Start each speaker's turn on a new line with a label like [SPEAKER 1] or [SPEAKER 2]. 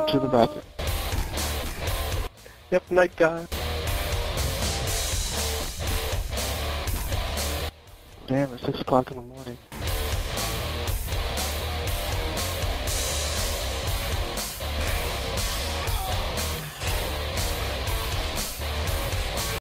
[SPEAKER 1] going to the bathroom.
[SPEAKER 2] Yep, night guy.
[SPEAKER 1] Damn, it's 6 o'clock in the morning.